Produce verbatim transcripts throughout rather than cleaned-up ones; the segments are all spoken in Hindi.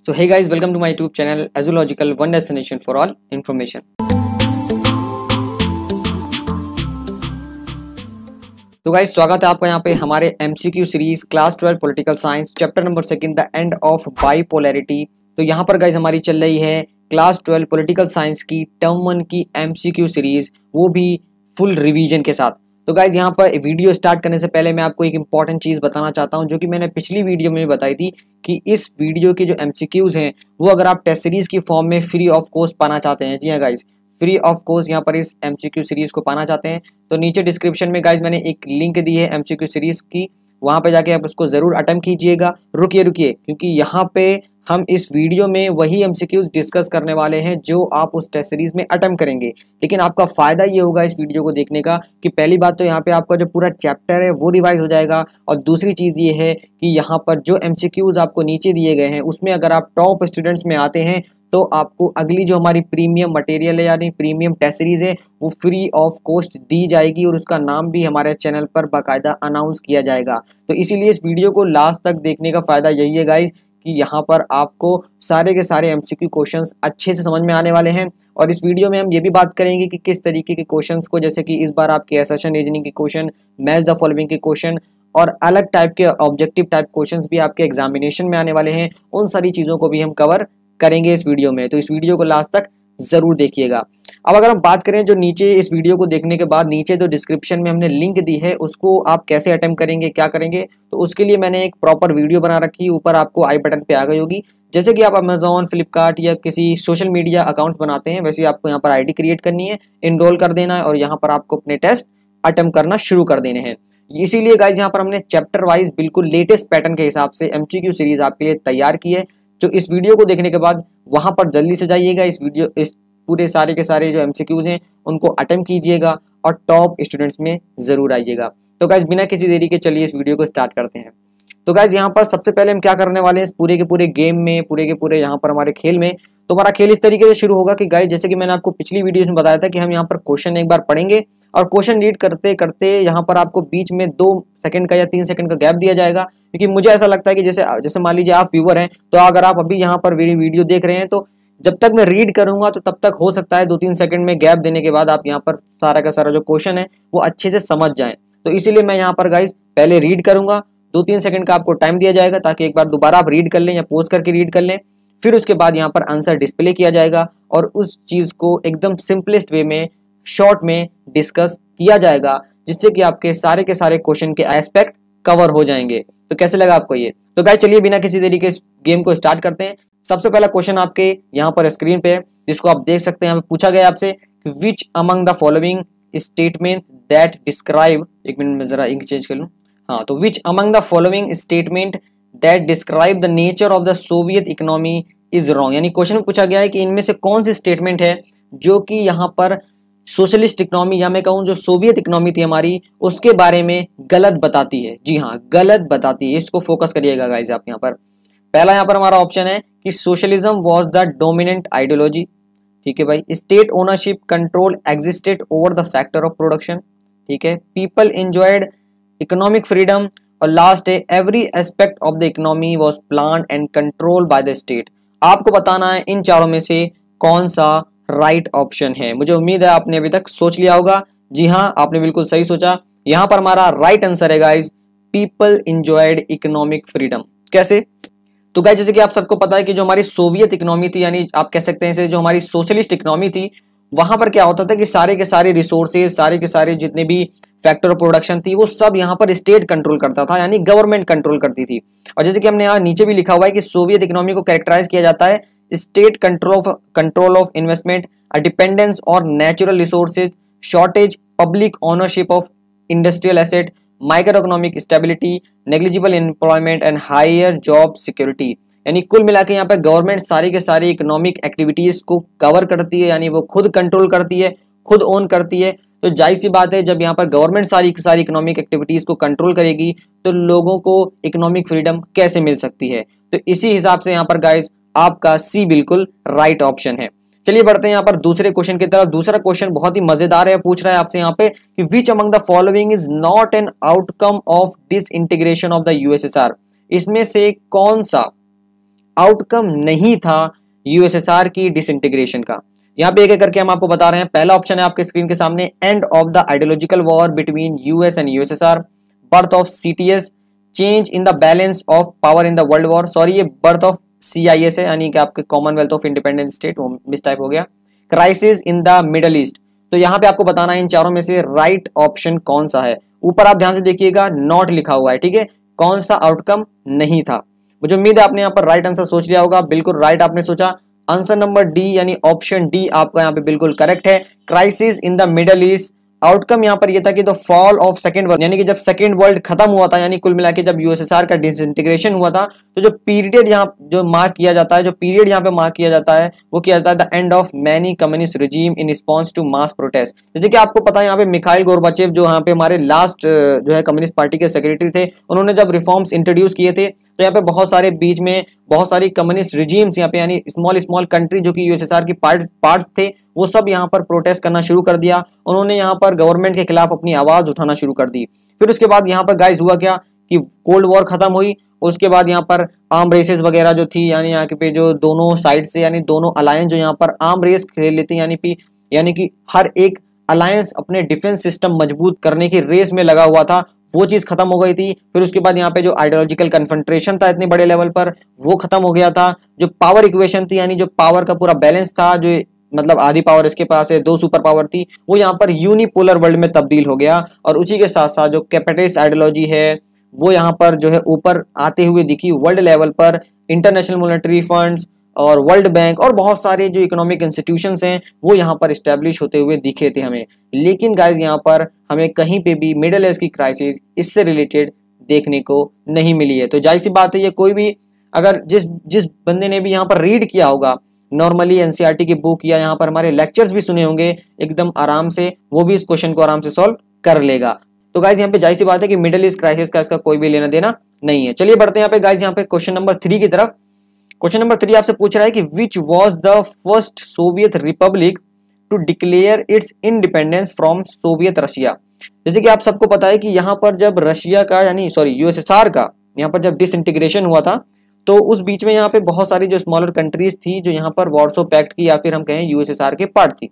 So hey guys, welcome to my YouTube channel Azological, one destination for all information. तो गाइस स्वागत है आपका यहाँ पे हमारे MCQ series class twelve political science chapter number second the end of bipolarity. तो यहाँ पर गाइस हमारी चल रही है क्लास ट्वेल्व पॉलिटिकल साइंस की टर्म वन की एमसीक्यू सीरीज, वो भी फुल रिवीजन के साथ। तो गाइज यहाँ पर वीडियो स्टार्ट करने से पहले मैं आपको एक इंपॉर्टेंट चीज़ बताना चाहता हूँ, जो कि मैंने पिछली वीडियो में बताई थी कि इस वीडियो के जो एमसीक्यूज़ हैं वो अगर आप टेस्ट सीरीज़ की फॉर्म में फ्री ऑफ कॉस्ट पाना चाहते हैं, जी हाँ गाइज, फ्री ऑफ कॉस्ट यहाँ पर इस एमसीक्यू सीरीज़ को पाना चाहते हैं तो नीचे डिस्क्रिप्शन में गाइज मैंने एक लिंक दी है एमसीक्यू सीरीज़ की, वहाँ पे जाके आप उसको ज़रूर अटेम्प्ट कीजिएगा। रुकिए रुकिए क्योंकि यहाँ पे हम इस वीडियो में वही एमसीक्यूज डिस्कस करने वाले हैं जो आप उस टेस्ट सीरीज में अटेम्प्ट करेंगे, लेकिन आपका फ़ायदा ये होगा इस वीडियो को देखने का कि पहली बात तो यहाँ पे आपका जो पूरा चैप्टर है वो रिवाइज हो जाएगा, और दूसरी चीज़ ये है कि यहाँ पर जो एमसीक्यूज आपको नीचे दिए गए हैं उसमें अगर आप टॉप स्टूडेंट्स में आते हैं तो आपको अगली जो हमारी प्रीमियम मटेरियल है यानी प्रीमियम टेस्ट सीरीज है वो फ्री ऑफ कॉस्ट दी जाएगी, और उसका नाम भी हमारे चैनल पर बाकायदा अनाउंस किया जाएगा। तो इसीलिए इस वीडियो को लास्ट तक देखने का फ़ायदा यही है गाइज कि यहाँ पर आपको सारे के सारे एमसीक्यू क्वेश्चंस अच्छे से समझ में आने वाले हैं। और इस वीडियो में हम ये भी बात करेंगे कि किस तरीके के क्वेश्चंस को, जैसे कि इस बार आपके असर्शन रीजनिंग के क्वेश्चन, मैच द फॉलोइंग के क्वेश्चन और अलग टाइप के ऑब्जेक्टिव टाइप क्वेश्चंस भी आपके एग्जामिनेशन में आने वाले हैं, उन सारी चीज़ों को भी हम कवर करेंगे इस वीडियो में। तो इस वीडियो को लास्ट तक ज़रूर देखिएगा। अब अगर हम बात करें जो नीचे इस वीडियो को देखने के बाद नीचे जो डिस्क्रिप्शन में हमने लिंक दी है उसको आप कैसे अटेम्प्ट करेंगे, क्या करेंगे, तो उसके लिए मैंने एक प्रॉपर वीडियो बना रखी है, ऊपर आपको आई बटन पे आ गई होगी। जैसे कि आप अमेजॉन, फ्लिपकार्ट या किसी सोशल मीडिया अकाउंट्स बनाते हैं वैसे आपको यहाँ पर आईडी क्रिएट करनी है, इनरोल कर देना है और यहाँ पर आपको अपने टेस्ट अटेम्प्ट करना शुरू कर देने हैं। इसीलिए गाइज यहाँ पर हमने चैप्टर वाइज बिल्कुल लेटेस्ट पैटर्न के हिसाब से एमसीक्यू सीरीज आपके लिए तैयार की है। जो इस वीडियो को देखने के बाद वहां पर जल्दी से जाइएगा, इस वीडियो इस पूरे सारे के सारे जो एमसीक्यूज हैं उनको अटेम्प्ट कीजिएगा और टॉप स्टूडेंट्स में जरूर आइएगा। तो गाइज बिना किसी देरी के चलिए इस वीडियो को स्टार्ट करते हैं। तो गाइज यहाँ पर सबसे पहले हम क्या करने वाले हैं इस पूरे के पूरे गेम में, पूरे के पूरे यहाँ पर हमारे खेल में, तो हमारा खेल इस तरीके से शुरू होगा कि गाइज जैसे कि मैंने आपको पिछली वीडियो में बताया था कि हम यहाँ पर क्वेश्चन एक बार पढ़ेंगे और क्वेश्चन रीड करते करते यहाँ पर आपको बीच में दो सेकंड का या तीन सेकंड का गैप दिया जाएगा, क्योंकि मुझे ऐसा लगता है कि जैसे जैसे मान लीजिए आप व्यूअर हैं तो अगर आप अभी यहाँ पर मेरी वीडियो देख रहे हैं तो जब तक मैं रीड करूंगा तो तब तक हो सकता है दो तीन सेकंड में गैप देने के बाद आप यहाँ पर सारा का सारा जो क्वेश्चन है वो अच्छे से समझ जाएं। तो इसीलिए मैं यहाँ पर गाइज पहले रीड करूंगा, दो तीन सेकंड का आपको टाइम दिया जाएगा ताकि एक बार दोबारा आप रीड कर लें या पोज करके रीड कर लें, फिर उसके बाद यहाँ पर आंसर डिस्प्ले किया जाएगा और उस चीज़ को एकदम सिंपलेस्ट वे में शॉर्ट में डिस्कस किया जाएगा, जिससे कि आपके सारे के सारे क्वेश्चन के एस्पेक्ट कवर हो जाएंगे। तो कैसे लगा आपको ये? तो गाइस चलिए बिना किसी देरी के इस गेम को स्टार्ट करते हैं। सबसे पहला क्वेश्चन आपके यहाँ पर स्क्रीन पे है, जिसको आप देख सकते हैं। यहाँ पे पूछा गया आपसे which among the following statement that describe, एक मिनट में जरा इंक चेंज कर लूँ, हाँ, तो which among the following statement that describe the nature of the Soviet economy is wrong, यानी क्वेश्चन में पूछा गया है कि इनमें से कौन सी स्टेटमेंट है जो कि यहाँ पर सोशलिस्ट इकोनॉमी या मैं कहूँ जो सोवियत इकोनॉमी थी हमारी उसके बारे में गलत बताती है। जी हाँ, गलत बताती है, इसको फोकस करिएगा गाइस आप यहाँ पर। पहला यहाँ पर हमारा ऑप्शन है कि socialism was the dominant ideology, ठीक है भाई। State ownership control existed over the factor of production, ठीक है। पीपल एंजॉयड इकोनॉमिक फ्रीडम, और लास्ट है every aspect of the economy was planned and control by the state. आपको बताना है इन चारों में से कौन सा राइट ऑप्शन है। मुझे उम्मीद है आपने अभी तक सोच लिया होगा। जी हाँ, आपने बिल्कुल सही सोचा। यहाँ पर हमारा राइट आंसर है guys people enjoyed economic freedom. कैसे? तो गाइज जैसे कि आप सबको पता है कि जो हमारी सोवियत इकोनॉमी थी, यानी आप कह सकते हैं इसे जो हमारी सोशलिस्ट इकोनॉमी थी, वहां पर क्या होता था कि सारे के सारे रिसोर्सेज, सारे के सारे जितने भी फैक्टर ऑफ प्रोडक्शन थी वो सब यहाँ पर स्टेट कंट्रोल करता था, यानी गवर्नमेंट कंट्रोल करती थी। और जैसे कि हमने यहाँ नीचे भी लिखा हुआ है कि सोवियत इकोनॉमी को कैरेक्टराइज किया जाता है state control of control of investment, a dependence on natural resources, shortage, public ownership of industrial asset, micro economic stability, negligible employment and higher job security. यानी कुल मिला के यहाँ पे गवर्नमेंट सारी के सारी इकोनॉमिक एक्टिविटीज को कवर करती है, यानी वो खुद कंट्रोल करती है, खुद ओन करती है। तो जाहिर सी बात है जब यहाँ पर गवर्नमेंट सारी सारी इकोनॉमिक एक्टिविटीज को कंट्रोल करेगी तो लोगों को इकोनॉमिक फ्रीडम कैसे मिल सकती है। तो इसी हिसाब से यहाँ पर गाइस आपका सी बिल्कुल राइट ऑप्शन है। चलिए बढ़ते हैं यहाँ पर दूसरे क्वेश्चन की तरफ। दूसरा क्वेश्चन बहुत ही मजेदार है, पूछ रहा है आपसे यहाँ पे कि which among the following is not an outcome of disintegration of the USSR. इसमें से कौन सा आउटकम नहीं था यूएसएसआर की डिसइंटीग्रेशन का। यहाँ पे एक एक करके हम आपको बता रहे हैं। पहला ऑप्शन है आपके स्क्रीन के सामने, end of the ideological war between US and USSR, birth of CTS, change in the balance of power in the world war, sorry ये बर्थ ऑफ सीआईएस है यानी कि आपके कॉमनवेल्थ ऑफ इंडिपेंडेंट स्टेट, वो मिस टाइप हो गया, crisis in the middle east. तो यहाँ पे आपको बताना है इन चारों में से राइट ऑप्शन कौन सा है। ऊपर आप ध्यान से देखिएगा नॉट लिखा हुआ है, ठीक है, कौन सा आउटकम नहीं था। मुझे उम्मीद है आपने यहाँ पर राइट आंसर सोच लिया होगा। बिल्कुल राइट आपने सोचा, आंसर नंबर डी यानी ऑप्शन डी आपका यहाँ पे बिल्कुल करेक्ट है। Crisis in the middle east, outcome यहाँ पर ये था कि the fall of second world, यानी कि जब सेकेंड वर्ल्ड खत्म हुआ था, यानी कुल मिला के जब यूएसएसआर का डिसइंटीग्रेशन हुआ था, तो जो पीरियड यहाँ जो मार्क किया जाता है, जो पीरियड यहाँ पे मार्क किया जाता है वो किया जाता है the end of many communist regime in response to mass protest. जैसे कि आपको पता है यहाँ पे मिखाइल गोर्बाचेव जो यहाँ पे हमारे लास्ट जो है कम्युनिस्ट पार्टी के सेक्रेटरी थे, उन्होंने जब रिफॉर्म्स इंट्रोड्यूस किए थे तो यहाँ पे बहुत सारे बीच में बहुत सारी कम्युनिस्ट रिजीम्स यहाँ पे यानी स्मॉल स्मॉल कंट्री जो कि यूएसएसआर की पार्ट पार्ट थे वो सब यहाँ पर प्रोटेस्ट करना शुरू कर दिया। उन्होंने यहाँ पर गवर्नमेंट के खिलाफ अपनी आवाज उठाना शुरू कर दी। फिर उसके बाद यहाँ पर गाइस हुआ क्या कि कोल्ड वॉर खत्म हुई, उसके बाद यहाँ पर आर्म रेसेस वगैरह जो थी, यानी यहाँ पे जो दोनों साइड से यानी दोनों अलायंस जो यहाँ पर आर्म रेस खेल लेते हैं, यानी कि यानी कि हर एक अलायंस अपने डिफेंस सिस्टम मजबूत करने की रेस में लगा हुआ था, वो चीज खत्म हो गई थी। फिर उसके बाद यहाँ पे जो आइडियोलॉजिकल कन्फ्रंट्रेशन था इतने बड़े लेवल पर वो खत्म हो गया था। जो पावर इक्वेशन थी यानी जो पावर का पूरा बैलेंस था, जो मतलब आधी पावर इसके पास है, दो सुपर पावर थी, वो यहाँ पर यूनिपोलर वर्ल्ड में तब्दील हो गया। और उसी के साथ साथ जो कैपिटलिस्ट आइडियोलॉजी है वो यहाँ पर जो है ऊपर आते हुए दिखी वर्ल्ड लेवल पर। इंटरनेशनल मॉनेटरी फंड्स और वर्ल्ड बैंक और बहुत सारे जो इकोनॉमिक इंस्टीट्यूशंस हैं वो यहाँ पर स्टैब्लिश होते हुए दिखे थे हमें। लेकिन गाइज यहाँ पर हमें कहीं पे भी मिडिल ईस्ट की क्राइसिस इससे रिलेटेड देखने को नहीं मिली है। तो जाहिर सी बात है ये कोई भी अगर जिस जिस बंदे ने भी यहाँ पर रीड किया होगा नॉर्मली एनसीईआरटी की बुक या यहाँ पर हमारे लेक्चर्स भी सुने होंगे एकदम आराम से, वो भी इस क्वेश्चन को आराम से सॉल्व कर लेगा। तो गाइज यहाँ पे जाहिर सी बात है कि मिडिल ईस्ट क्राइसिस का इसका कोई भी लेना देना नहीं है। चलिए बढ़ते हैं यहाँ पे गाइज यहाँ पे क्वेश्चन नंबर थ्री की तरफ। क्वेश्चन नंबर थ्री आपसे पूछ रहा है कि which was the first Soviet republic to declare its independence from Soviet Russia. जैसे कि आप सबको पता है कि यहाँ पर जब रशिया का यानी सॉरी यूएसएसआर का यहाँ पर जब डिसइंटीग्रेशन हुआ था तो उस बीच में यहाँ पे बहुत सारी जो स्मॉलर कंट्रीज थी जो यहाँ पर वार्सो पैक्ट की या फिर हम कहें यूएसएसआर के पार्ट थी,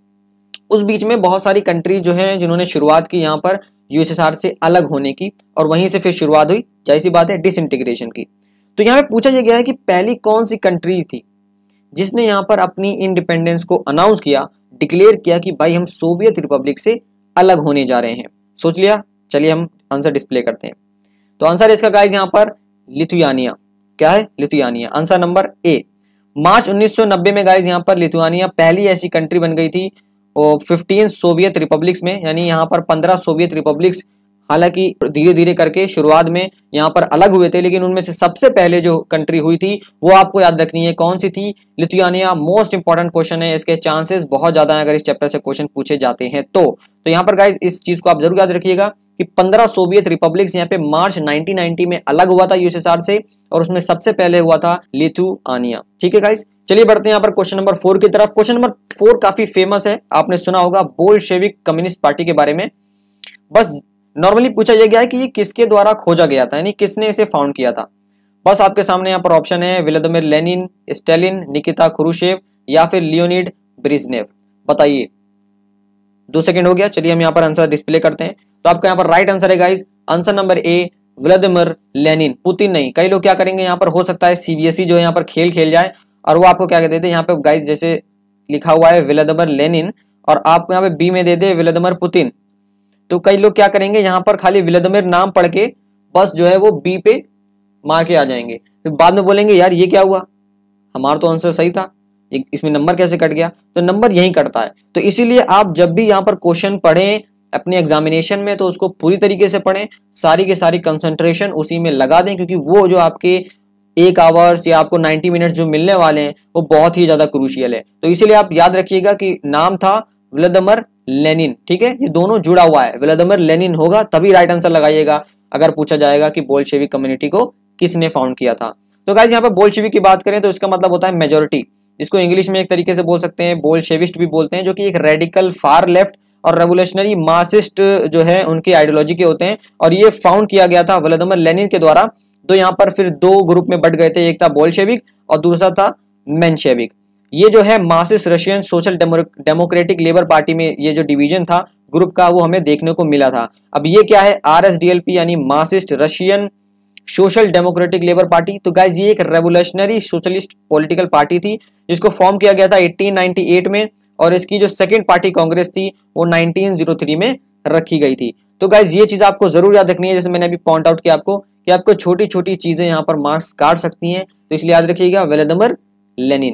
उस बीच में बहुत सारी कंट्री जो है जिन्होंने शुरुआत की यहाँ पर यूएसएसआर से अलग होने की, और वहीं से फिर शुरुआत हुई जाहिर सी बात है डिसइंटीग्रेशन की। तो यहाँ पे पूछा यह गया है कि पहली कौन सी कंट्री थी जिसने यहाँ पर अपनी इंडिपेंडेंस को अनाउंस किया, डिक्लेयर किया कि भाई हम सोवियत रिपब्लिक से अलग होने जा रहे हैं। सोच लिया, चलिए हम आंसर डिस्प्ले करते हैं। तो आंसर इसका गाइस यहाँ पर लिथुआनिया, क्या है Lithuania, answer number A. March उन्नीस सौ नब्बे में गाइस यहाँ पर लिथुआनिया पहली ऐसी कंट्री बन गई थी और फिफ्टीन सोवियत रिपब्लिक्स में, यानी यहाँ पर पंद्रह सोवियत रिपब्लिक्स हालांकि धीरे धीरे करके शुरुआत में यहाँ पर अलग हुए थे, लेकिन उनमें से सबसे पहले जो कंट्री हुई थी वो आपको याद रखनी है, कौन सी थी, लिथुआनिया। मोस्ट इंपॉर्टेंट क्वेश्चन है, इसके चांसेस बहुत ज्यादा है अगर इस चैप्टर से क्वेश्चन पूछे जाते हैं तो तो यहाँ पर गाइस इस चीज को आप जरूर याद रखिएगा कि पंद्रह सोवियत रिपब्लिक्स यहाँ पे मार्च नाइनटीन नाइंटी में अलग हुआ था यूएसएसआर से, और उसमें सबसे पहले हुआ था लिथुआनिया। ठीक है गाइस, चलिए बढ़ते हैं यहाँ पर क्वेश्चन नंबर फोर की तरफ। क्वेश्चन नंबर फोर काफी फेमस है, आपने सुना होगा बोल्शेविक कम्युनिस्ट पार्टी के बारे में। बस नॉर्मली पूछा यह गया है कि ये किसके द्वारा खोजा गया था, यानी किसने इसे फाउंड किया था। बस आपके सामने यहाँ पर ऑप्शन है Vladimir Lenin, Stalin, Nikita Khrushchev या फिर लियोनिड ब्रेजनेव। बताइए, दो सेकंड हो गया, चलिए हम यहाँ पर आंसर डिस्प्ले करते हैं। तो आपका यहाँ पर राइट आंसर है guys answer number A Vladimir Lenin, Putin नहीं। कई लोग क्या करेंगे यहाँ पर, हो सकता है सीबीएसई जो है यहाँ पर खेल खेल जाए और वो आपको क्या कहते थे यहाँ पे गाइस जैसे लिखा हुआ है व्लादिमीर लेनिन और आपको यहाँ पे बी में दे दे व्लादिमीर पुतिन, तो कई लोग क्या करेंगे यहाँ पर खाली व्लादिमीर नाम पढ़ के बस जो है वो बी पे मार के आ जाएंगे, फिर बाद में बोलेंगे यार ये क्या हुआ, हमारा तो आंसर सही था, इसमें नंबर कैसे कट गया। तो नंबर यही कटता है। तो इसीलिए आप जब भी यहाँ पर क्वेश्चन पढ़ें अपने एग्जामिनेशन में तो उसको पूरी तरीके से पढ़ें, सारी के सारी कंसंट्रेशन उसी में लगा दें, क्योंकि वो जो आपके एक आवर्स या आपको नाइन्टी मिनट्स जो मिलने वाले हैं वो बहुत ही ज्यादा क्रूशियल है। तो इसीलिए आप याद रखिएगा कि नाम था व्लादिमीर लेनिन। ठीक है, ये दोनों जुड़ा हुआ है, व्लादिमीर लेनिन होगा तभी राइट आंसर लगाइएगा अगर पूछा जाएगा कि बोल्शेविक कम्युनिटी को किसने फाउंड किया था। तो गाइस यहाँ पे बोल्शेविक की बात करें तो इसका मतलब होता है मेजोरिटी, इसको इंग्लिश में एक तरीके से बोल सकते हैं बोल्शेविस्ट भी बोलते हैं, जो कि एक रेडिकल फार लेफ्ट और रेवोल्यूशनरी मार्क्सिस्ट जो है उनकी आइडियोलॉजी के होते हैं। और ये फाउंड किया गया था व्लादिमीर लेनिन के द्वारा, तो यहाँ पर फिर दो ग्रुप में बट गए थे, एक था बोल्शेविक और दूसरा था मेंशेविक। ये जो है Marxist Russian Social Democratic Labour Party में ये जो डिवीजन था ग्रुप का वो हमें देखने को मिला था। अब ये क्या है, आरएसडीएलपी यानी Marxist Russian Social Democratic Labour Party. तो गाइज ये एक रेवोल्यूशनरी सोशलिस्ट पॉलिटिकल पार्टी थी जिसको फॉर्म किया गया था अठारह सौ अट्ठानवे में, और इसकी जो सेकंड पार्टी कांग्रेस थी वो उन्नीस सौ तीन में रखी गई थी। तो गाइज ये चीज आपको जरूर याद रखनी है, जैसे मैंने अभी पॉइंट आउट किया आपको कि आपको छोटी छोटी चीजें यहाँ पर मार्क्स काट सकती हैं, तो इसलिए याद रखिएगा व्लादिमीर लेनिन।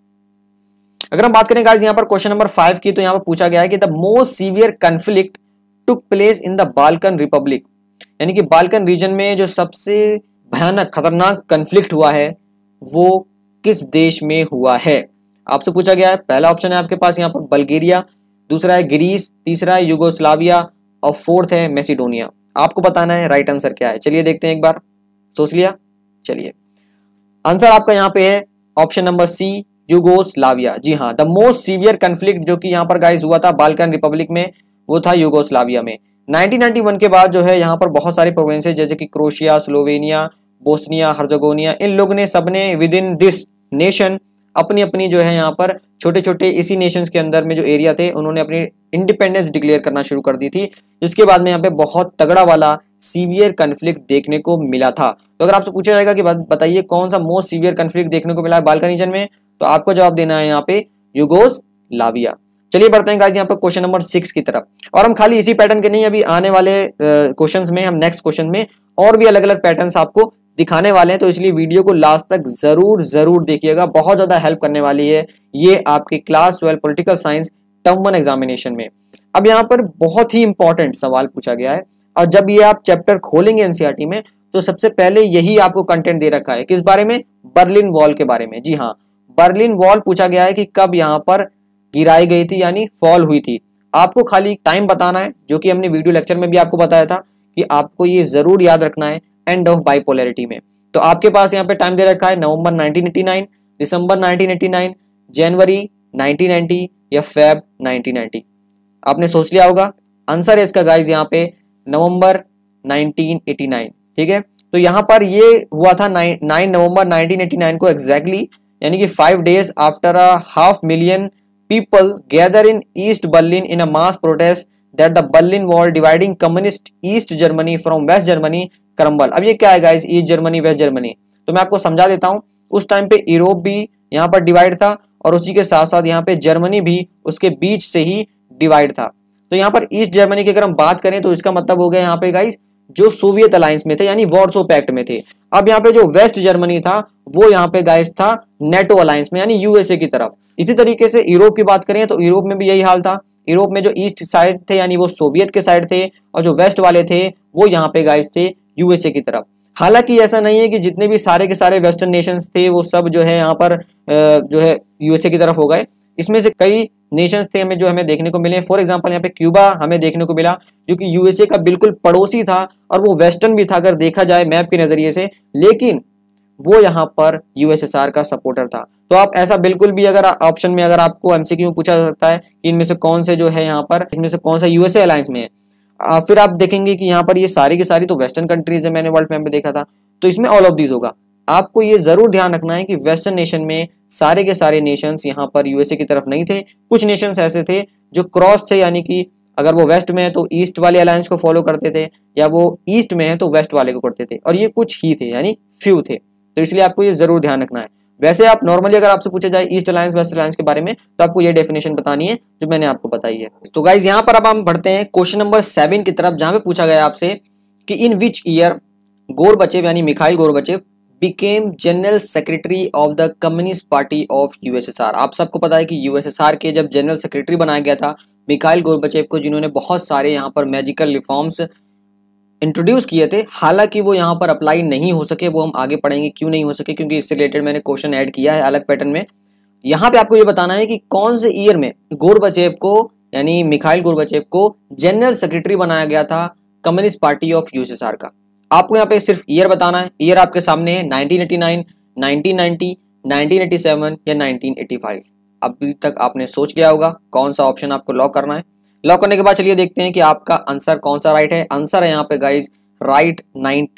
अगर हम बात करें गाइज यहाँ पर क्वेश्चन नंबर फाइव की, तो यहाँ पर पूछा गया है कि the most severe conflict took place in the Balkan republic, यानी कि बाल्कन रीजन में जो सबसे भयानक खतरनाक कन्फ्लिक्ट हुआ है वो किस देश में हुआ है, आपसे पूछा गया है। पहला ऑप्शन है आपके पास यहाँ पर बल्गेरिया, दूसरा है ग्रीस, तीसरा है यूगोस्लाविया और फोर्थ है मैसिडोनिया। आपको बताना है राइट आंसर क्या है। चलिए देखते हैं, एक बार सोच लिया। चलिए आंसर आपका यहाँ पे है ऑप्शन नंबर सी, यूगोस्लाविया। जी हाँ, द मोस्ट सीवियर कन्फ्लिक्ट जो कि यहाँ पर गाइस हुआ था बाल्कन रिपब्लिक में वो था यूगोस्लाविया में। नाइनटीन नाइंटी वन के बाद जो है यहाँ पर बहुत सारे प्रोविंसेस जैसे कि क्रोशिया, स्लोवेनिया, बोस्निया हर्जेगोविना, इन लोगों ने सबने विद इन दिस नेशन अपनी अपनी जो है यहाँ पर छोटे छोटे इसी नेशंस के अंदर में जो एरिया थे उन्होंने अपनी इंडिपेंडेंस डिक्लेयर करना शुरू कर दी थी, जिसके बाद में यहाँ पे बहुत तगड़ा वाला सीवियर कन्फ्लिक्ट देखने को मिला था। तो अगर आपसे पूछा जाएगा कि बताइए कौन सा मोस्ट सीवियर कन्फ्लिक्ट देखने को मिला है बाल्कन रीजन में, तो आपको जवाब देना है यहाँ पे यूगोस्लाविया। चलिए बढ़ते हैं गाइस यहाँ पर क्वेश्चन नंबर सिक्स की तरफ, और हम खाली इसी पैटर्न के नहीं, अभी आने वाले क्वेश्चंस में हम नेक्स्ट क्वेश्चन में और भी अलग अलग पैटर्न्स आपको दिखाने वाले हैं, तो इसलिए वीडियो को लास्ट तक जरूर जरूर देखिएगा, बहुत ज्यादा हेल्प करने वाली है ये आपके class twelve political science term one examination में। अब यहाँ पर बहुत ही इंपॉर्टेंट सवाल पूछा गया है, और जब ये आप चैप्टर खोलेंगे एनसीईआरटी में तो सबसे पहले यही आपको कंटेंट दे रखा है, किस बारे में, बर्लिन वॉल के बारे में। जी हाँ, बर्लिन वॉल पूछा गया है कि कब यहाँ पर गिराई गई थी यानी फॉल हुई थी। आपको खाली टाइम बताना है, जो कि हमने वीडियो लेक्चर में भी आपको बताया था कि आपको ये जरूर याद रखना है एंड ऑफ बाइपोलैरिटी में। तो आपके पास यहाँ पे टाइम दे रखा है November nineteen eighty nine, December nineteen eighty nine, January nineteen ninety या फेब नाइनटीन नाइंटी। आपने सोच लिया होगा, आंसर है इसका गाइज यहाँ पे नवंबर नाइनटीन एटी नाइन। ठीक है, तो यहाँ पर ये हुआ था nine November nineteen eighty nine को एग्जैक्टली, यानी कि five days after a half million people gather in East Berlin in a mass protest that the Berlin Wall dividing communist East Germany from West Germany crumble। अब ये क्या है guys, East Germany West Germany, तो मैं आपको समझा देता हूँ। उस टाइम पे यूरोप भी यहाँ पर डिवाइड था और उसी के साथ साथ यहाँ पे जर्मनी भी उसके बीच से ही डिवाइड था। तो यहाँ पर ईस्ट जर्मनी की अगर हम बात करें तो इसका मतलब हो गया यहाँ पे गाइस जो सोवियत अलायंस में थे यानी वॉर्सो पैक्ट में थे। अब यहाँ पे जो वेस्ट जर्मनी था वो यहाँ पे गाइस था नेटो अलायंस में यानी यूएसए की तरफ। इसी तरीके से यूरोप की बात करें तो यूरोप में भी यही हाल था। यूरोप में जो ईस्ट साइड थे यानी वो सोवियत के साइड थे और जो वेस्ट वाले थे वो यहाँ पे गाइस थे यूएसए की तरफ। हालांकि ऐसा नहीं है कि जितने भी सारे के सारे वेस्टर्न नेशंस थे वो सब जो है यहाँ पर जो है यूएसए की तरफ हो गए। इसमें से कई नेशंस थे हमें जो हमें देखने को मिले। फॉर एग्जांपल यहाँ पे क्यूबा हमें देखने को मिला जो कि यूएसए का बिल्कुल पड़ोसी था और वो वेस्टर्न भी था अगर देखा जाए मैप के नजरिए से, लेकिन वो यहाँ पर यूएसएसआर का सपोर्टर था। तो आप ऐसा बिल्कुल भी अगर ऑप्शन में अगर आपको एमसीक्यू पूछा जाता है कि इनमें से कौन से जो है यहाँ पर इनमें से कौन सा यूएसए अलायंस में है, आ, फिर आप देखेंगे कि यहाँ पर ये सारी की सारी तो वेस्टर्न कंट्रीज है, मैंने वर्ल्ड मैप में देखा था, तो इसमें ऑल ऑफ दीज होगा। आपको ये जरूर ध्यान रखना है कि वेस्टर्न नेशन में सारे के सारे नेशंस यहाँ पर यूएसए की तरफ नहीं थे। कुछ नेशंस ऐसे थे जो क्रॉस थे, यानी कि अगर वो वेस्ट में है तो ईस्ट वाले अलायंस को फॉलो करते थे या वो ईस्ट में है तो वेस्ट वाले को करते थे, और ये कुछ ही थे यानी फ्यू थे। तो इसलिए आपको ये जरूर ध्यान रखना है। वैसे आप नॉर्मली अगर आपसे पूछा जाए ईस्ट अलायंस वेस्ट अलायंस के बारे में तो आपको ये डेफिनेशन बतानी है जो मैंने आपको बताई है। तो गाइज यहाँ पर अब हम बढ़ते हैं क्वेश्चन नंबर सेवन की तरफ, जहां पे पूछा गया आपसे कि इन विच ईयर गोरबचेव यानी Mikhail Gorbachev became general secretary of the Communist Party of USSR. आप सबको पता है कि यूएसएसआर के जब जनरल सेक्रेटरी बनाया गया था मिखाइल गोरबचेव को, जिन्होंने बहुत सारे यहाँ पर मैजिकल रिफॉर्म्स इंट्रोड्यूस किए थे, हालांकि वो यहाँ पर अप्लाई नहीं हो सके। वो हम आगे पढ़ेंगे क्यों नहीं हो सके, क्योंकि इससे रिलेटेड मैंने क्वेश्चन ऐड किया है अलग पैटर्न में। यहाँ पे आपको ये बताना है कि कौन से ईयर में गोरबचेव को यानी मिखाइल गोरबचेव को जनरल सेक्रेटरी बनाया गया था कम्युनिस्ट पार्टी ऑफ यूएसएसआर का। आपको यहाँ पे सिर्फ ईयर बताना है। ईयर आपके सामने है nineteen eighty nine, nineteen ninety, nineteen eighty seven या नाइनटीन एटी फाइव। अभी तक आपने सोच लिया होगा कौन सा ऑप्शन आपको लॉक करना है। लॉक करने के बाद चलिए देखते हैं कि आपका आंसर कौन सा राइट है। आंसर है यहाँ पे guys right nineteen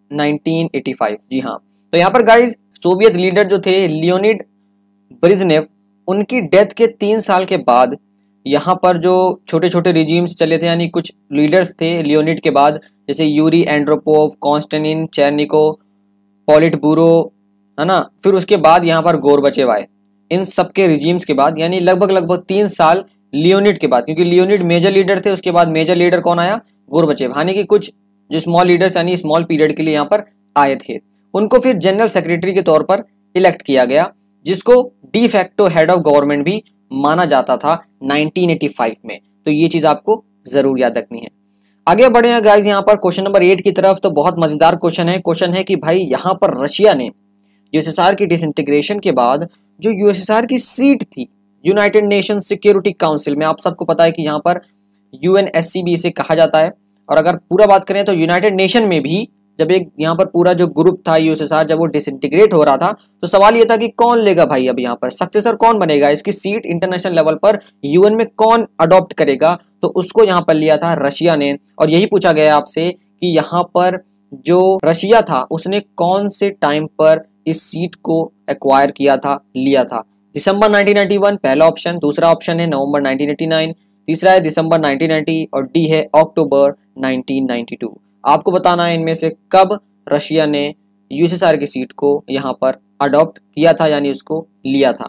nineteen eighty five. जी हाँ, तो यहाँ पर गाइज सोवियत लीडर जो थे लियोनिड ब्रेजनेव, उनकी डेथ के तीन साल के बाद यहाँ पर जो छोटे छोटे रिजीम्स चले थे, यानी कुछ लीडर्स थे लियोनिड के बाद, जैसे Yuri Andropov, Konstantin Chernenko, politburo, है ना, फिर उसके बाद यहाँ पर गोरबचेव आए। इन सब के रिजीम्स के बाद यानी लगभग लगभग तीन साल लियोनिड के बाद, क्योंकि लियोनिड मेजर लीडर थे, उसके बाद मेजर लीडर कौन आया, गोरबचेव, यानी कि कुछ जो स्मॉल लीडर्स यानी स्मॉल पीरियड के लिए यहाँ पर आए थे, उनको फिर जनरल सेक्रेटरी के तौर पर इलेक्ट किया गया, जिसको de facto head of government भी माना जाता था नाइनटीन एटी फाइव में। तो ये चीज आपको जरूर याद रखनी है। आगे बढ़े हैं गाइस यहाँ पर क्वेश्चन नंबर एट की तरफ। तो बहुत मजेदार क्वेश्चन है। क्वेश्चन है कि भाई यहाँ पर रशिया ने यूएसएसआर की डिसइंटीग्रेशन के बाद जो यूएसएसआर की सीट थी यूनाइटेड नेशन सिक्योरिटी काउंसिल में, आप सबको पता है कि यहाँ पर यूएनएससी भी इसे कहा जाता है, और अगर पूरा बात करें तो यूनाइटेड नेशन में भी जब एक यहाँ पर पूरा जो ग्रुप था यूएसएसआर, जब वो डिसइंटीग्रेट हो रहा था, तो सवाल ये था कि कौन लेगा भाई, अब यहाँ पर सक्सेसर कौन बनेगा, इसकी सीट इंटरनेशनल लेवल पर यूएन में कौन अडॉप्ट करेगा, तो उसको यहाँ पर लिया था रशिया ने। और यही पूछा गया आपसे कि यहाँ पर जो रशिया था उसने कौन से टाइम पर इस सीट को एक्वायर किया था, लिया था। दिसंबर नाइनटीन नाइंटी वन पहला ऑप्शन, दूसरा ऑप्शन है नवंबर नाइनटीन एटी नाइन, तीसरा है दिसंबर नाइनटीन नाइंटी और डी है अक्टूबर नाइनटीन नाइंटी टू। आपको बताना है इनमें से कब रशिया ने यूएसएसआर की सीट को यहाँ पर अडॉप्ट किया था, यानी उसको लिया था।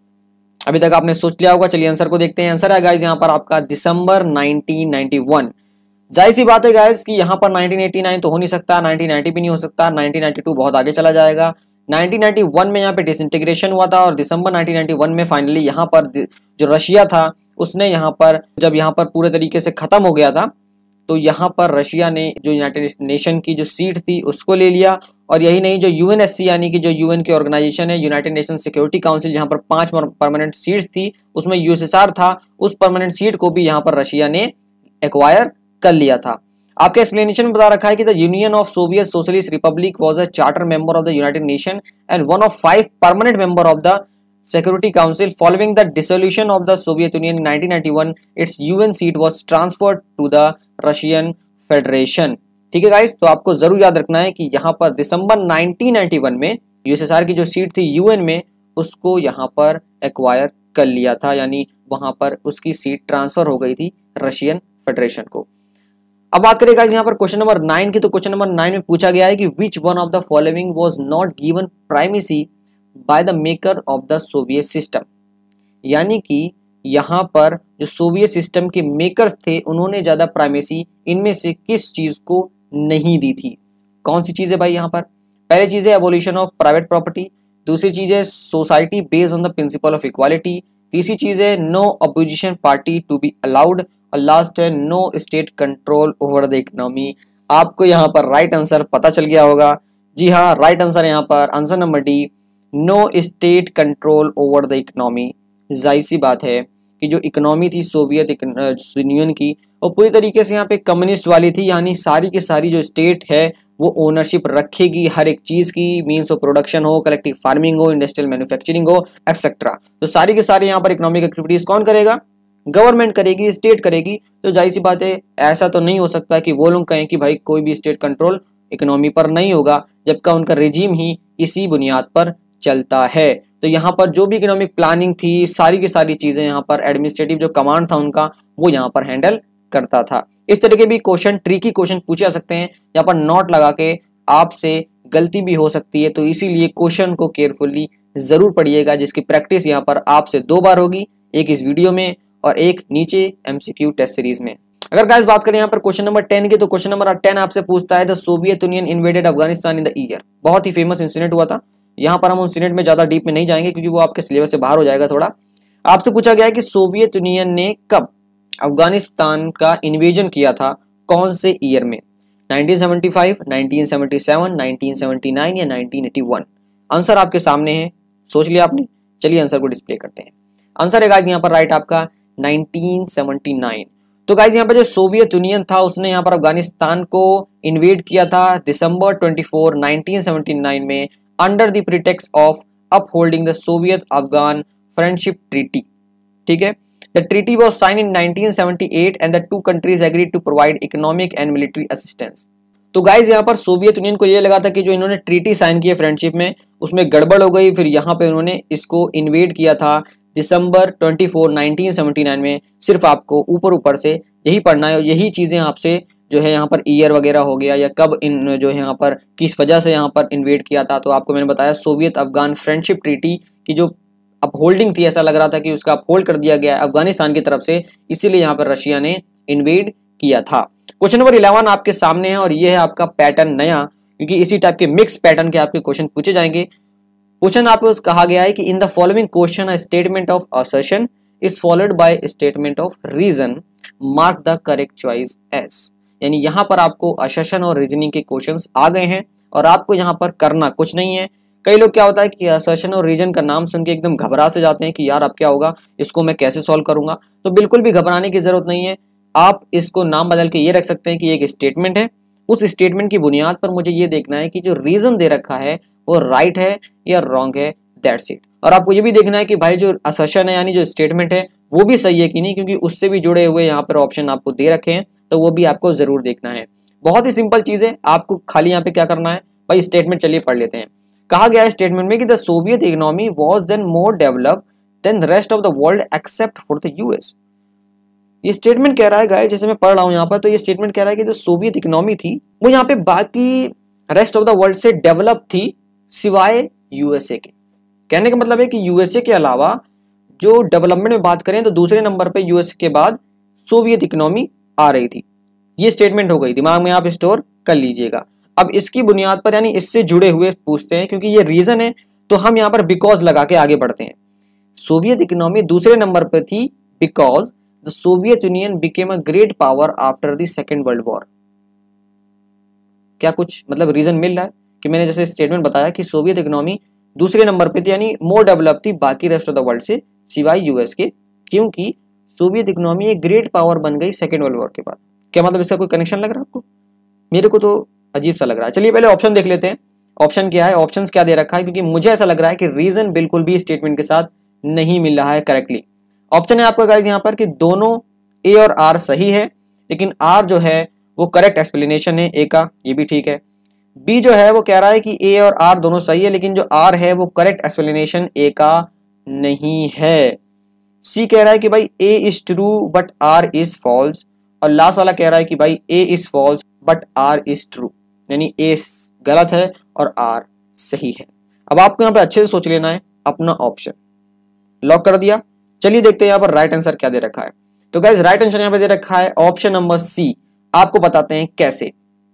अभी तक आपने सोच लिया होगा, चलिए आंसर को देखते हैं। आंसर है गाइस यहाँ पर आपका दिसंबर नाइनटीन नाइंटी वन। जाहिर सी बात है गाइस कि यहाँ पर नाइनटीन एटी नाइन तो हो नहीं सकता, नाइनटीन नाइंटी भी नहीं हो सकता, नाइनटीन नाइंटी टू बहुत आगे चला जाएगा। नाइनटीन नाइंटी वन में यहाँ पे डिसइंटीग्रेशन हुआ था और दिसंबर नाइनटीन नाइंटी वन में फाइनली यहाँ पर जो रशिया था उसने यहाँ पर जब यहाँ पर पूरे तरीके से खत्म हो गया था, तो यहाँ पर रशिया ने जो यूनाइटेड नेशन की जो सीट थी उसको ले लिया। और यही नहीं, जो यूएनएससी यानी कि जो यूएन की ऑर्गेनाइजेशन है, यूनाइटेड नेशन सिक्योरिटी काउंसिल, जहाँ पर पांच परमानेंट सीट्स थी, उसमें यूएसएसआर था, उस परमानेंट सीट को भी यहाँ पर रशिया ने एक्वायर कर लिया था। आपके एक्सप्लेनेशन में बता रखा है कि the Union of Soviet Socialist Republic was a charter member of the United Nation and one of five permanent member of the Security Council. Following the dissolution of the Soviet Union in nineteen ninety one, its U N seat was transferred to the Russian Federation. ठीक है गाइस, तो आपको जरूर याद रखना है कि यहाँ पर दिसंबर नाइनटीन नाइंटी वन में यूएसएसआर की जो सीट थी यूएन में, उसको यहाँ पर एक्वायर कर लिया था, यानी वहां पर उसकी सीट ट्रांसफर हो गई थी रशियन फेडरेशन को। अब बात करें गाइस यहाँ पर क्वेश्चन नंबर नाइन की, तो क्वेश्चन नंबर नाइन में पूछा गया है कि which one of the following was not given primacy by the maker of the Soviet system, यानी कि यहाँ पर जो सोवियत सिस्टम के मेकर्स थे उन्होंने ज्यादा प्राइमेसी इनमें से किस चीज को नहीं दी थी। कौन सी चीज है भाई यहाँ पर? पहली चीज है एबोलिशन ऑफ प्राइवेट प्रॉपर्टी, दूसरी चीज है society based on the principle of equality, तीसरी चीज है no opposition party to be allowed, और लास्ट है no state control over the economy. आपको यहाँ पर राइट आंसर पता चल गया होगा। जी हाँ, राइट आंसर यहाँ पर answer number D, no state control over the economy. जाहिर सी बात है कि जो इकोनॉमी थी सोवियत यूनियन की, वो पूरी तरीके से यहाँ पे कम्युनिस्ट वाली थी, यानी सारी की सारी जो स्टेट है वो ओनरशिप रखेगी हर एक चीज की, मीन्स ऑफ प्रोडक्शन हो, कलेक्टिव फार्मिंग हो, इंडस्ट्रियल मैन्युफैक्चरिंग हो, एक्सेट्रा। तो सारी के सारी यहाँ पर इकोनॉमिक एक्टिविटीज कौन करेगा? गवर्नमेंट करेगी, स्टेट करेगी। तो जाहिर सी बात है ऐसा तो नहीं हो सकता कि वो लोग कहें कि भाई कोई भी स्टेट कंट्रोल इकोनॉमी पर नहीं होगा, जबकि उनका रिजीम ही इसी बुनियाद पर चलता है। तो यहाँ पर जो भी इकोनॉमिक प्लानिंग थी, सारी की सारी चीजें यहाँ पर एडमिनिस्ट्रेटिव जो कमांड था उनका, वो यहाँ पर हैंडल करता था। इस तरह के भी क्वेश्चन, ट्रिकी क्वेश्चन पूछे जा सकते हैं, यहाँ पर नोट लगा के आपसे गलती भी हो सकती है, तो इसीलिए क्वेश्चन को केयरफुली जरूर पढ़िएगा, जिसकी प्रैक्टिस यहाँ पर आपसे दो बार होगी, एक इस वीडियो में और एक नीचे एमसीक्यू टेस्ट सीरीज में। अगर गाइस बात करें यहाँ पर क्वेश्चन नंबर टेन की, तो क्वेश्चन नंबर टेन आपसे पूछता है the Soviet Union invaded Afghanistan in the year. बहुत ही फेमस इंसिडेंट हुआ था। यहाँ पर हम उस इंसिडेंट में ज्यादा डीप में नहीं जाएंगे क्योंकि वो आपके सिलेबस से बाहर हो जाएगा थोड़ा। आपसे पूछा गया है कि सोवियत यूनियन ने कब अफगानिस्तान का इन्वेजन किया था, कौन से ईयर में? Nineteen seventy five, nineteen seventy seven, nineteen seventy nine या नाइनटीन एटी वन? आंसर आपके सामने है, सोच लिया आपने? चलिए आंसर को डिस्प्ले करते हैं। आंसर है गाइस यहाँ पर राइट आपका नाइनटीन सेवेंटी नाइन। तो गाइस यहाँ पर जो सोवियत यूनियन था उसने यहाँ पर अफगानिस्तान को इन्वेड किया था December twenty four, nineteen seventy nine में, under the pretext of upholding the Soviet Afghan friendship treaty. ठीक है, the treaty was signed in nineteen seventy eight and the two countries agreed to provide economic and military assistance. तो गाइज यहाँ पर सोवियत यूनियन को ये लगा था कि जो इन्होंने ट्रीटी साइन की है फ्रेंडशिप में उसमें गड़बड़ हो गई, फिर यहाँ पे उन्होंने इसको इन्वेड किया था दिसंबर चौबीस नाइनटीन सेवेंटी नाइन में। सिर्फ आपको ऊपर ऊपर से यही पढ़ना है और यही चीजें आपसे जो है यहाँ पर ईयर वगैरह हो गया या कब इन जो है यहाँ पर किस वजह से यहाँ पर इन्वेड किया था। तो आपको मैंने बताया सोवियत अफगान फ्रेंडशिप ट्रीटी की जो अपहोल्डिंग थी, ऐसा लग रहा था कि उसका अपहोल्ड कर दिया गया अफगानिस्तान की तरफ से, इसीलिए यहाँ पर रशिया ने इन्वेड किया था। क्वेश्चन नंबर इलेवन आपके सामने है और ये है आपका पैटर्न नया, क्योंकि इसी टाइप के मिक्स पैटर्न के आपके क्वेश्चन पूछे जाएंगे। क्वेश्चन आपको कहा गया है कि in the following question a statement of assertion is followed by statement of reason, mark the correct choice as. यानी यहाँ पर आपको असर्शन और रीजनिंग के क्वेश्चंस आ गए हैं और आपको यहाँ पर करना कुछ नहीं है। कई लोग क्या होता है कि असर्शन और रीजन का नाम सुन के एकदम घबरा से जाते हैं कि यार अब क्या होगा, इसको मैं कैसे सॉल्व करूंगा। तो बिल्कुल भी घबराने की जरूरत नहीं है। आप इसको नाम बदल के ये रख सकते हैं कि एक स्टेटमेंट है, उस स्टेटमेंट की बुनियाद पर मुझे ये देखना है कि जो रीजन दे रखा है वो राइट है या रॉन्ग है, दैट्स इट। और आपको ये भी देखना है कि भाई जो असर्शन है यानी जो स्टेटमेंट है वो भी सही है कि नहीं, क्योंकि उससे भी जुड़े हुए यहाँ पर ऑप्शन आपको दे रखे हैं, तो वो भी आपको जरूर देखना है। बहुत ही सिंपल चीज है, आपको खाली यहाँ पे क्या करना है भाई, स्टेटमेंट चलिए पढ़ लेते हैं। कहा गया है स्टेटमेंट में कि the Soviet economy was then more developed than the rest of the world except for the US. ये स्टेटमेंट कह रहा है गाइस, जैसे मैं पढ़ रहा हूं यहाँ पर, तो ये स्टेटमेंट कह रहा है कि जो सोवियत इकोनॉमी थी वो यहाँ पे बाकी रेस्ट ऑफ द वर्ल्ड से डेवलप थी सिवाय यूएसए के। कहने का मतलब है कि यूएसए के अलावा जो डेवलपमेंट में बात करें तो दूसरे नंबर पे यूएसए के बाद सोवियत इकोनॉमी आ रही थी। ये स्टेटमेंट हो गई, दिमाग में आप स्टोर कर लीजिएगा। अब इसकी बुनियाद पर यानी इससे जुड़े हुए पूछते हैं, क्योंकि ये रीजन है तो हम यहाँ पर बिकॉज लगा के आगे बढ़ते हैं। सोवियत इकोनॉमी दूसरे नंबर पर थी because the Soviet Union became a great power after the second world war. क्या कुछ मतलब रीजन मिल रहा है कि मैंने जैसे स्टेटमेंट बताया कि सोवियत इकोनॉमी दूसरे नंबर पे थी यानी मोर डेवलप थी बाकी रेस्ट ऑफ द वर्ल्ड से सिवाय यूएस के, क्योंकि सोवियत इकोनॉमी एक ग्रेट पावर बन गई सेकेंड वर्ल्ड वॉर के बाद। क्या मतलब इसका कोई कनेक्शन लग रहा है आपको? मेरे को तो अजीब सा लग रहा है। चलिए पहले ऑप्शन देख लेते हैं। ऑप्शन क्या है, ऑप्शंस क्या दे रखा है, क्योंकि मुझे ऐसा लग रहा है कि रीजन बिल्कुल भी स्टेटमेंट के साथ नहीं मिल रहा है करेक्टली। ऑप्शन है आपका गाइस यहाँ पर कि दोनों ए और आर सही है, लेकिन आर जो है वो करेक्ट एक्सप्लेनेशन है ए का, ये भी ठीक है। बी जो है वो कह रहा है कि ए और आर दोनों सही है, लेकिन जो आर है वो करेक्ट एक्सप्लेनेशन ए का नहीं है। सी कह रहा है कि भाई A is true but R is false, और लास्ट वाला कह रहा है कि भाई A is false but R is true, यानी ए गलत है और आर सही है। अब आपको यहाँ पे अच्छे से सोच लेना है अपना ऑप्शन। लॉक कर दिया। चलिए देखते हैं यहाँ पर राइट आंसर क्या दे रखा है। तो गाइज राइट आंसर यहाँ पे दे रखा है ऑप्शन नंबर सी। आपको बताते हैं कैसे।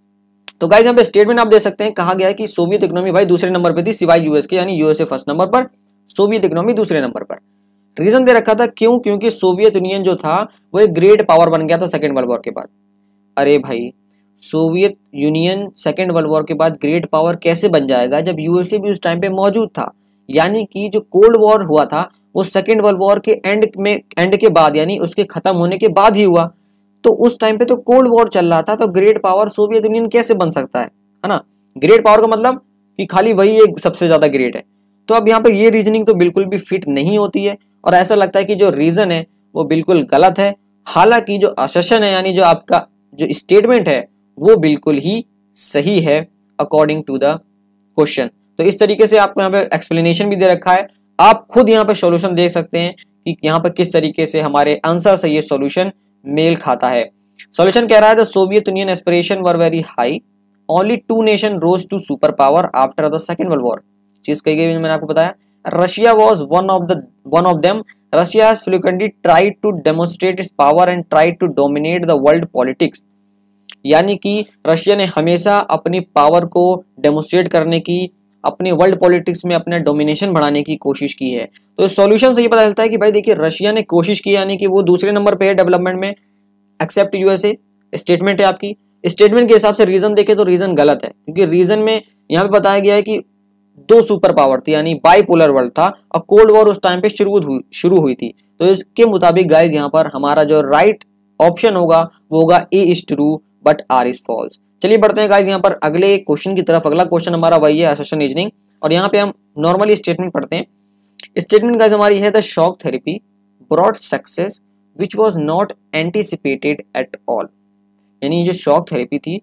तो गाइज यहाँ पे स्टेटमेंट आप दे सकते हैं, कहा गया है कि सोवियत इकोनॉमी भाई दूसरे नंबर पे थी सिवाय यूएस के, यानी यूएसए फर्स्ट नंबर पर, सोवियत इकोनॉमी दूसरे नंबर पर। रीजन दे रखा था क्यों, क्योंकि सोवियत यूनियन जो था वो एक ग्रेट पावर बन गया था सेकेंड वर्ल्ड वॉर के बाद। अरे भाई Soviet Union second world war के बाद ग्रेट पावर कैसे बन जाएगा जब यूएसए भी उस टाइम पे मौजूद था। यानी कि जो कोल्ड वॉर हुआ था वो सेकेंड वर्ल्ड वॉर के एंड में एंड के बाद यानी उसके खत्म होने के बाद ही हुआ। तो उस टाइम पे तो कोल्ड वॉर चल रहा था, तो ग्रेट पावर सोवियत यूनियन कैसे बन सकता है, है ना। ग्रेट पावर का मतलब कि खाली वही एक सबसे ज्यादा ग्रेट है। तो अब यहाँ पे ये रीजनिंग तो बिल्कुल भी फिट नहीं होती है और ऐसा लगता है कि जो रीजन है वो बिल्कुल गलत है। हालांकि जो असर्शन है यानी जो आपका जो स्टेटमेंट है वो बिल्कुल ही सही है अकॉर्डिंग टू द क्वेश्चन। तो इस तरीके से आपको यहाँ पे एक्सप्लेनेशन भी दे रखा है, आप खुद यहाँ पे सॉल्यूशन देख सकते हैं कि यहाँ पे किस तरीके से हमारे आंसर से ये सॉल्यूशन मेल खाता है। सॉल्यूशन कह रहा है the Soviet Union aspiration were very high, only two nation rose to super power after the second world war. चीज कही गई मैंने आपको बताया। Russia was one of the one of them. Russia has frequently tried to demonstrate its power and tried to dominate the world politics. यानी कि रशिया ने हमेशा अपनी पावर को डेमोन्स्ट्रेट करने की, अपने वर्ल्ड पॉलिटिक्स में अपना डोमिनेशन बढ़ाने की कोशिश की है। तो इस सॉल्यूशन से ये पता चलता है कि भाई देखिए रशिया ने कोशिश की, यानी कि वो दूसरे नंबर पे है डेवलपमेंट में एक्सेप्ट यूएसए। स्टेटमेंट है आपकी, स्टेटमेंट के हिसाब से रीजन देखे तो रीजन गलत है, क्योंकि रीजन में यहाँ पे बताया गया है कि दो सुपर पावर थी यानी बाइपोलर वर्ल्ड था और कोल्ड वॉर उस टाइम पे शुरू हुई शुरू हुई थी। तो इसके मुताबिक गाइज यहाँ पर हमारा जो राइट ऑप्शन होगा वो होगा A is true but R is false. चलिए बढ़ते हैं गाइज यहाँ पर अगले क्वेश्चन की तरफ। अगला क्वेश्चन हमारा वही है असर्शन रीजनिंग, और यहाँ पे हम नॉर्मली स्टेटमेंट पढ़ते हैं। स्टेटमेंट गाइज हमारी है the shock therapy brought success which was not anticipated at all. यानी जो शॉक थेरेपी थी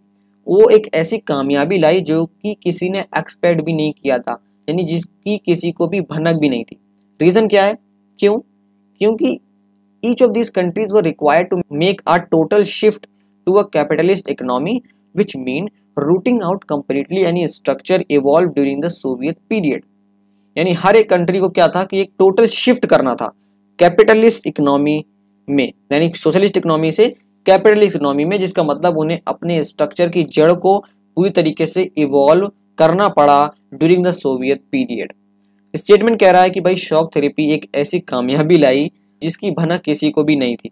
वो एक ऐसी कामयाबी लाई जो कि किसी ने एक्सपेक्ट भी नहीं किया था, यानी जिसकी किसी को भी भनक भी नहीं थी। रीजन क्या है? क्यों? क्योंकि each of these countries were required to make a total shift to a capitalist economy, which mean rooting out completely any structure evolved during the Soviet period। यानी हर एक कंट्री को क्या था कि एक टोटल शिफ्ट करना था कैपिटलिस्ट इकोनॉमी में, यानी सोशलिस्ट इकोनॉमी से कैपिटलिस्ट इकोनॉमी में, जिसका मतलब उन्हें अपने स्ट्रक्चर की जड़ को पूरी तरीके से इवॉल्व करना पड़ा during the Soviet period. Statement कह रहा है कि भाई शॉक थेरेपी एक ऐसी कामयाबी लाई जिसकी भनक किसी को भी नहीं थी।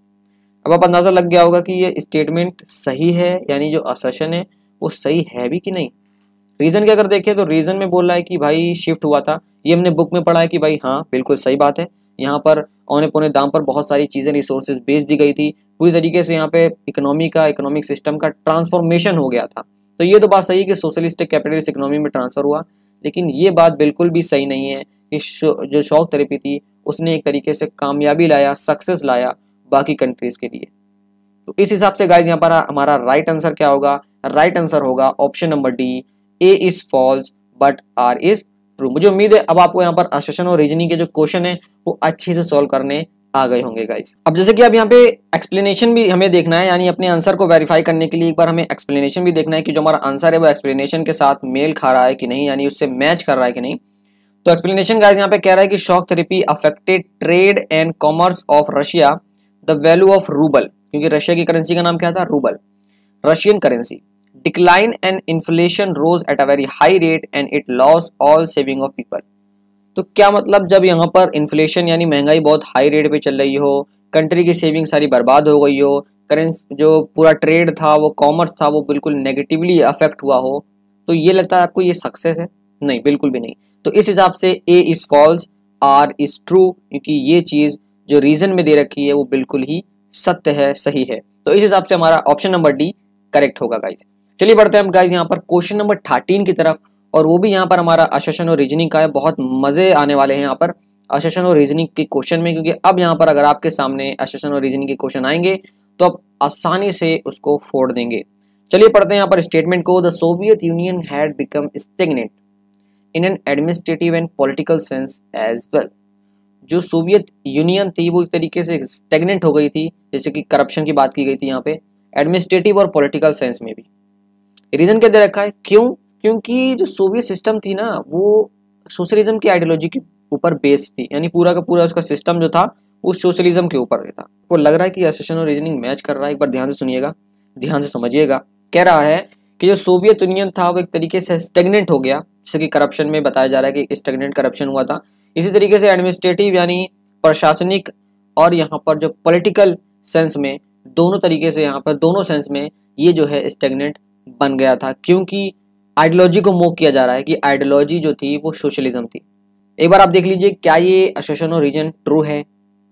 अब आप अंदाजा लग गया होगा कि ये स्टेटमेंट सही है, यानी जो असर्शन है वो सही है भी कि नहीं। रीजन क्या अगर देखें तो रीजन में बोल रहा है कि भाई शिफ्ट हुआ था, ये हमने बुक में पढ़ा है कि भाई हाँ बिल्कुल सही बात है। यहाँ पर औने पौने दाम पर बहुत सारी चीज़ें रिसोर्सेज बेच दी गई थी, पूरी तरीके से यहाँ पे इकोनॉमी का इकोनॉमिक सिस्टम का ट्रांसफॉर्मेशन हो गया था। तो ये तो बात सही है कि सोशलिस्ट कैपिटलिस्ट इकोनॉमी में ट्रांसफर हुआ, लेकिन ये बात बिल्कुल भी सही नहीं है कि जो शॉक थेरेपी थी उसने एक तरीके से कामयाबी लाया, सक्सेस लाया बाकी कंट्रीज के लिए। तो इस हिसाब से गाइज यहाँ पर हमारा राइट आंसर क्या होगा? राइट आंसर होगा option number D, A is false but R is true. मुझे उम्मीद है अब आपको यहाँ पर असर्शन और रीजनिंग के जो क्वेश्चन है वो अच्छे से सॉल्व करने आ गए होंगे गाइज। अब जैसे कि अब यहाँ पे एक्सप्लेनेशन भी हमें देखना है, यानी अपने आंसर को वेरीफाई करने के लिए एक बार हमें एक्सप्लेनेशन भी देखना है कि जो हमारा आंसर है वो एक्सप्लेनेशन के साथ मेल खा रहा है कि नहीं, यानी उससे मैच कर रहा है कि नहीं। तो एक्सप्लेनेशन गाइस यहाँ पे कह रहा है कि shock therapy affected trade and commerce of Russia, the value of rouble, क्योंकि रशिया की करेंसी का नाम क्या था? Rouble, Russian currency. Decline and inflation rose at a very high rate and it loss all saving of people. तो क्या मतलब, जब यहाँ पर इन्फ्लेशन यानी महंगाई बहुत हाई रेट पे चल रही हो, कंट्री की सेविंग सारी बर्बाद हो गई हो, करेंसी जो पूरा ट्रेड था वो कॉमर्स था वो बिल्कुल नेगेटिवली अफेक्ट हुआ हो, तो ये लगता है आपको ये सक्सेस है? नहीं, बिल्कुल भी नहीं। तो इस हिसाब से A is false, R is true, क्योंकि ये चीज जो रीजन में दे रखी है वो बिल्कुल ही सत्य है, सही है। तो इस हिसाब से हमारा ऑप्शन नंबर डी करेक्ट होगा गाइज। चलिए बढ़ते हैं हम गाइज यहाँ पर क्वेश्चन नंबर थर्टीन की तरफ, और वो भी यहाँ पर हमारा असर्शन और रीजनिंग का है। बहुत मजे आने वाले हैं यहाँ पर असर्शन और रीजनिंग के क्वेश्चन में, क्योंकि अब यहाँ पर अगर आपके सामने असर्शन और रीजनिंग के क्वेश्चन आएंगे तो आप आसानी से उसको फोड़ देंगे। चलिए पढ़ते हैं यहाँ पर स्टेटमेंट को। The Soviet Union had become stagnant in an administrative and political sense as well. जो सोवियत यूनियन थी वो एक तरीके से स्टेगनेंट हो गई थी, जैसे कि करप्शन की बात की गई थी यहाँ पे, एडमिनिस्ट्रेटिव और पॉलिटिकल सेंस में भी। रीजन क्या दे रखा है? क्यों? क्योंकि जो सोवियत सिस्टम थी ना वो सोशलिज्म की आइडियोलॉजी के ऊपर बेस्ड थी, यानी पूरा का पूरा उसका सिस्टम जो था वो सोशलिज्म के ऊपर था। वो लग रहा है कि असर्शन और रीजनिंग मैच कर रहा है, एक बार ध्यान से सुनिएगा, ध्यान से समझिएगा। कह रहा है कि जो सोवियत यूनियन था वो एक तरीके से स्टेगनेंट हो गया, जैसे कि करप्शन में बताया जा रहा है कि स्टेगनेंट करप्शन हुआ था। इसी तरीके से एडमिनिस्ट्रेटिव यानी प्रशासनिक और यहाँ पर जो पॉलिटिकल सेंस में, दोनों तरीके से यहाँ पर दोनों सेंस में ये जो है स्टेगनेंट बन गया था, क्योंकि आइडियोलॉजी को मोक किया जा रहा है कि आइडियोलॉजी जो थी वो सोशलिज्म थी। एक बार आप देख लीजिए क्या ये असर्शन और रीजन ट्रू है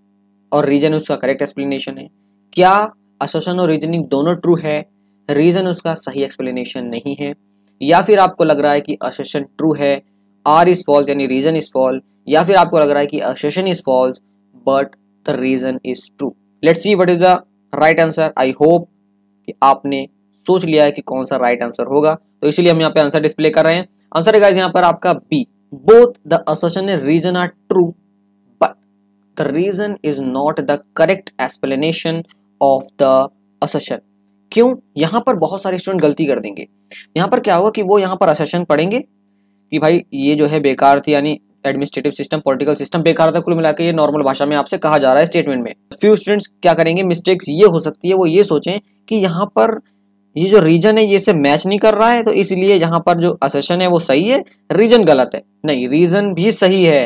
और रीजन उसका करेक्ट एक्सप्लेनेशन है। क्या असर्शन और रीजनिंग दोनों ट्रू है, रीजन उसका सही एक्सप्लेनेशन नहीं है, या फिर आपको लग रहा है कि असर्शन ट्रू है, आर इज फॉल्स यानी रीजन इज फॉल्स, या फिर आपको लग रहा है कि assertion is false but the reason is true. Let's see what is the right answer. I hope कि आपने सोच लिया है कि कौन सा राइट आंसर होगा, तो इसीलिए हम यहाँ पे आंसर डिस्प्ले कर रहे हैं। आंसर है गाइस यहाँ पर आपका B, both the assertion and reason are true but the reason is not the correct explanation of the assertion. क्यों? यहाँ पर बहुत सारे स्टूडेंट गलती कर देंगे। यहाँ पर क्या होगा कि वो यहाँ पर असर्शन पढ़ेंगे कि भाई ये जो है बेकार थी, यानी एडमिनिस्ट्रेटिव सिस्टम पॉलिटिकल सिस्टम बेकार था, कुल मिला के ये नॉर्मल भाषा में आपसे कहा जा रहा है स्टेटमेंट में। फ्यू स्टूडेंट्स क्या करेंगे, मिस्टेक्स ये हो सकती है, वो ये सोचें कि यहाँ पर ये जो रीजन है ये से मैच नहीं कर रहा है, तो इसलिए यहाँ पर जो असर्शन है वो सही है, रीजन गलत है। नहीं, रीजन भी सही है,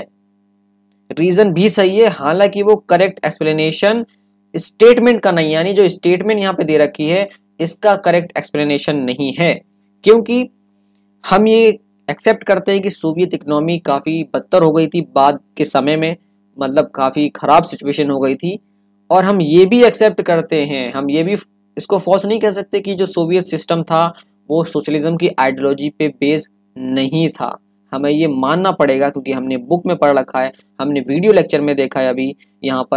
रीजन भी सही है, हालांकि वो करेक्ट एक्सप्लेनेशन स्टेटमेंट का नहीं, यानी जो स्टेटमेंट यहाँ पे दे रखी है इसका करेक्ट एक्सप्लेनेशन नहीं है। क्योंकि हम ये एक्सेप्ट करते हैं कि सोवियत इकोनॉमी काफ़ी बदतर हो गई थी बाद के समय में, मतलब काफ़ी ख़राब सिचुएशन हो गई थी, और हम ये भी एक्सेप्ट करते हैं, हम ये भी इसको फॉल्स नहीं कह सकते कि जो सोवियत सिस्टम था वो सोशलिज्म की आइडियोलॉजी पे बेस नहीं था। हमें ये मानना पड़ेगा क्योंकि हमने बुक में पढ़ रखा है, हमने वीडियो लेक्चर में देखा है, अभी यहाँ पर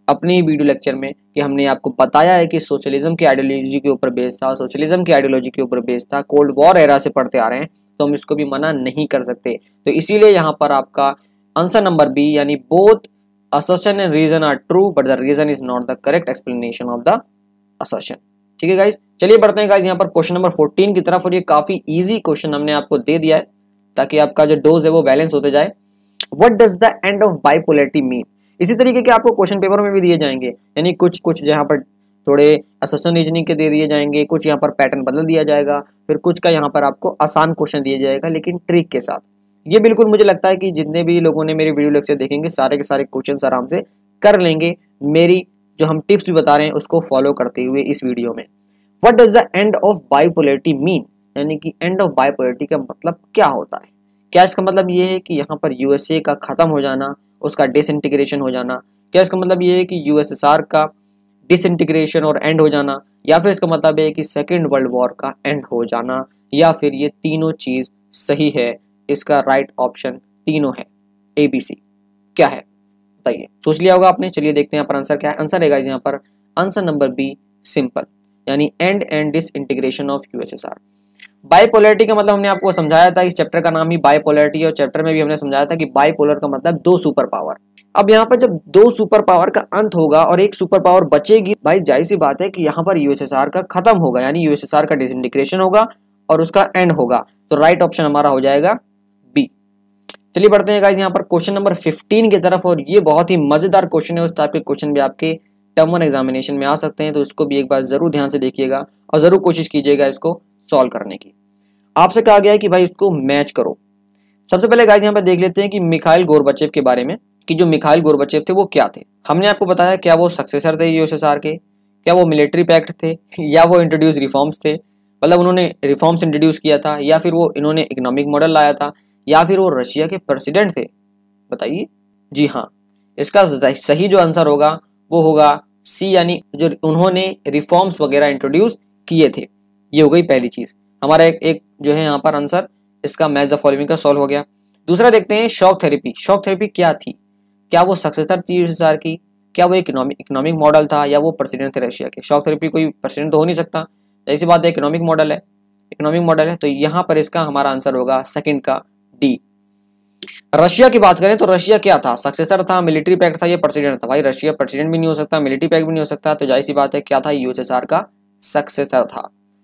अपनी वीडियो लेक्चर में कि हमने आपको बताया है कि सोशलिज्म की आइडियोलॉजी के ऊपर बेस्ड था, सोशलिज्म की आइडियोलॉजी के ऊपर बेस्ड था, कोल्ड वॉर एरा से पढ़ते आ रहे हैं, तो हम इसको भी मना नहीं कर सकते। तो इसीलिए यहाँ पर आपका आंसर नंबर बी यानी both assertion and reason are true but the reason is not the correct explanation of the assertion। ठीक है गाइज, चलिए बढ़ते हैं गाइज यहाँ पर क्वेश्चन नंबर फोर्टीन की तरफ, और ये काफी इजी क्वेश्चन हमने आपको दे दिया है ताकि आपका जो डोज है वो बैलेंस होते जाए। What does the end of bipolarity mean? इसी तरीके के आपको क्वेश्चन पेपर में भी दिए जाएंगे, यानी कुछ कुछ यहाँ पर थोड़े असर्शन रीजनिंग के दे दिए जाएंगे, कुछ यहाँ पर पैटर्न बदल दिया जाएगा, फिर कुछ का यहाँ पर आपको आसान क्वेश्चन दिया जाएगा लेकिन ट्रिक के साथ। ये बिल्कुल मुझे लगता है कि जितने भी लोगों ने मेरे वीडियो लेक्चर देखेंगे सारे के सारे क्वेश्चन आराम से कर लेंगे, मेरी जो हम टिप्स भी बता रहे हैं उसको फॉलो करते हुए इस वीडियो में। What does the end of bipolarity mean? यानी कि एंड ऑफ बाइपोलैरिटी का मतलब क्या होता है? क्या इसका मतलब ये है कि यहाँ पर यूएसए का खत्म हो जाना, उसका डिसइंटीग्रेशन हो जाना? क्या इसका मतलब ये है कि यूएसएसआर का डिसइंटीग्रेशन और एंड हो जाना? या फिर इसका मतलब है कि सेकेंड वर्ल्ड वॉर का एंड हो जाना? या फिर ये तीनों चीज सही है? इसका राइट ऑप्शन तीनों है, ए बी सी। क्या है बताइए, सोच लिया होगा आपने। चलिए देखते हैं यहाँ पर आंसर क्या है। आंसर है गाइस यहाँ पर आंसर नंबर बी, सिंपल, यानी end end disintegration of USSR. Bipolarity का मतलब हमने आपको समझाया था, इस चैप्टर का नाम ही बाइपोलैरिटी, और चैप्टर में भी हमने समझाया था कि बाइपोलर का मतलब दो सुपर पावर। अब यहाँ पर जब दो सुपर पावर का अंत होगा और एक सुपर पावर बचेगी, भाई जाहिर सी बात है कि यहाँ पर यूएसएसआर का खत्म होगा, यानी यूएसएसआर का डिसइंटीग्रेशन होगा और उसका एंड होगा। तो राइट ऑप्शन हमारा हो जाएगा बी। चलिए बढ़ते हैं गाइस यहाँ पर क्वेश्चन नंबर फिफ्टीन की तरफ, और ये बहुत ही मजेदार क्वेश्चन है। उस टाइप के क्वेश्चन भी आपके टर्म वन एग्जामिनेशन में आ सकते हैं, तो इसको भी एक बार जरूर ध्यान से देखिएगा और जरूर कोशिश कीजिएगा इसको सॉल्व करने की। आपसे कहा गया है कि भाई इसको मैच करो। सबसे पहले गाइस यहाँ पर देख लेते हैं कि मिखाइल गोर्बाचेव के बारे में, कि जो मिखाइल गोर्बाचेव थे वो क्या थे। हमने आपको बताया क्या वो सक्सेसर थे यूएसएसआर के, क्या वो मिलिट्री पैक्ट थे, या वो इंट्रोड्यूस रिफॉर्म्स थे, मतलब उन्होंने रिफॉर्म्स इंट्रोड्यूस किया था, या फिर वो इन्होंने इकोनॉमिक मॉडल लाया था, या फिर वो रशिया के प्रेसिडेंट थे? बताइए। जी हाँ, इसका सही जो आंसर होगा वो होगा सी, यानी जो उन्होंने रिफॉर्म्स वगैरह इंट्रोड्यूस किए थे। ये हो गई पहली चीज। हमारा एक एक जो है यहाँ पर आंसर इसका मैच द फॉलोइंग का सॉल्व हो गया। दूसरा देखते हैं शॉक थेरेपी। शॉक थेरेपी क्या थी? क्या वो सक्सेसर थी यूएसएसआर की? क्या वो इकोनॉमिक इकोनॉमिक मॉडल था, या वो प्रेसिडेंट थे रशिया के? शॉक थेरेपी कोई प्रेसिडेंट तो हो नहीं सकता, ऐसी बात है, इकोनॉमिक मॉडल है, इकोनॉमिक मॉडल है। तो यहाँ पर इसका हमारा आंसर होगा सेकंड का डी। रशिया की बात करें तो रशिया क्या था? सक्सेसर था, मिलिट्री पैक्ट था, ये प्रेसिडेंट था? भाई रशिया प्रेसिडेंट भी नहीं हो सकता, मिलिट्री पैक्ट भी नहीं हो सकता, तो जाहिर सी बात है क्या था? यूएसएसआर का सक्सेसर था।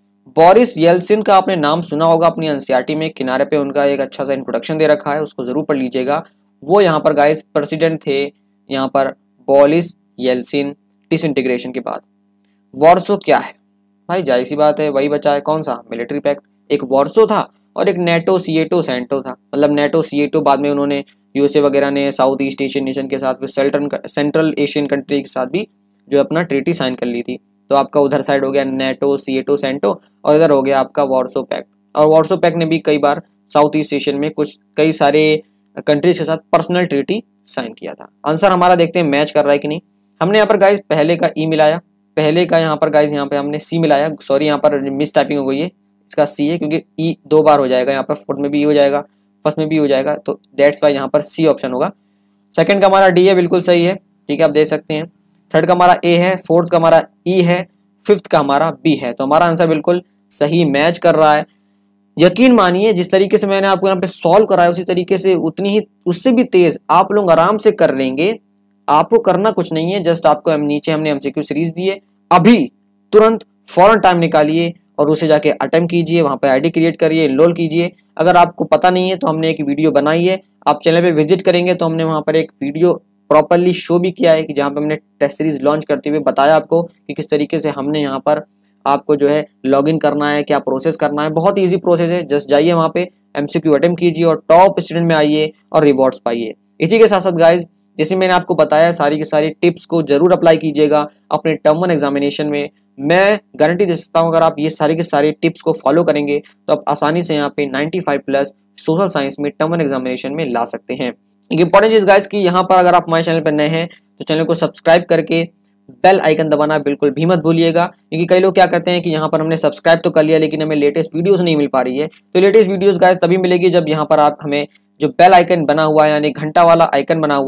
बोरिस येल्सिन का आपने नाम सुना होगा अपनी एनसीईआरटी में, किनारे पे उनका एक अच्छा सा इंट्रोडक्शन दे रखा है, उसको जरूर पढ़ लीजिएगा। वो यहाँ पर गाइस प्रेसिडेंट थे, यहाँ पर बोरिस येल्सिन, डिसइंटीग्रेशन के बाद। वॉर्सो क्या है? भाई जाहिर सी बात है वही बचा है, कौन सा? Military pact. एक वॉर्सो था और एक नेटो सीएटो सेंटो था, मतलब नेटो सीएटो बाद में उन्होंने यूएसए वगैरह ने साउथ ईस्ट एशियन नेशन के साथ, फिर सेंट्रल सेंट्रल एशियन कंट्री के साथ भी जो अपना ट्रीटी साइन कर ली थी। तो आपका उधर साइड हो गया नेटो सीएटो सेंटो, और इधर हो गया आपका वॉर्सो पैक्ट। और वॉर्सो पैक्ट ने भी कई बार साउथ ईस्ट एशियन में कुछ कई सारे कंट्रीज के साथ पर्सनल ट्रीटी साइन किया था। आंसर हमारा देखते हैं मैच कर रहा है कि नहीं। हमने यहाँ पर गाइज पहले का ई मिलाया, पहले का यहाँ पर गाइज यहाँ पे हमने सी मिलाया, सॉरी यहाँ पर मिस टाइपिंग हो गई है, इसका सी है क्योंकि ई दो बार हो जाएगा, यहाँ पर फोर्थ में भी हो जाएगा, फर्स्ट में भी हो जाएगा, तो दैट्स वाई यहाँ पर सी ऑप्शन होगा। सेकंड का हमारा डी है, बिल्कुल सही है, ठीक है आप देख सकते हैं। थर्ड का हमारा ए है, फोर्थ का हमारा ई है, फिफ्थ का हमारा बी है। तो हमारा आंसर बिल्कुल सही मैच कर रहा है। यकीन मानिए जिस तरीके से मैंने आपको यहाँ पे सॉल्व कराया उसी तरीके से, उतनी ही उससे भी तेज आप लोग आराम से कर लेंगे। आपको करना कुछ नहीं है, जस्ट आपको हम नीचे हमने एमसीक्यू सीरीज दी है, अभी तुरंत फौरन टाइम निकालिए और उसे जाके अटेम्प्ट कीजिए, वहां पे आईडी क्रिएट करिए, इनरोल कीजिए। अगर आपको पता नहीं है तो हमने एक वीडियो बनाई है, आप चैनल पे विजिट करेंगे तो हमने वहां पर एक वीडियो प्रॉपरली शो भी किया है कि जहां पे हमने टेस्ट सीरीज लॉन्च करते हुए बताया आपको कि किस तरीके से हमने यहाँ पर आपको जो है लॉगिन करना है, क्या प्रोसेस करना है। बहुत ईजी प्रोसेस है, जस्ट जाइए वहां पे एमसीक्यू अटेम्प्ट कीजिए और टॉप स्टूडेंट में आइए और रिवॉर्ड्स पाइए। इसी के साथ साथ गाइज जैसे मैंने आपको बताया सारी की सारी टिप्स को जरूर अप्लाई कीजिएगा अपने टर्म वन एग्जामिनेशन में। मैं गारंटी दे सकता हूँ अगर आप ये सारी के सारी टिप्स को फॉलो करेंगे तो आप आसानी से यहाँ पे पचानवे प्लस सोशल साइंस में टर्म वन एग्जामिनेशन में ला सकते हैं। एक इंपॉर्टेंट चीज गाइस कि यहाँ पर अगर आप हमारे चैनल पर नए हैं तो चैनल को सब्सक्राइब करके बेल आइकन दबाना बिल्कुल भी मत भूलिएगा, क्योंकि कई लोग क्या करते हैं कि यहाँ पर हमने सब्सक्राइब तो कर लिया लेकिन हमें लेटेस्ट वीडियोस नहीं मिल पा रही है। तो लेटेस्ट वीडियोस गाइस तभी मिलेगी जब यहाँ पर आप हमें जो बेल आइकन बना हुआ है यानी घंटा वाला आइकन बना हुआ है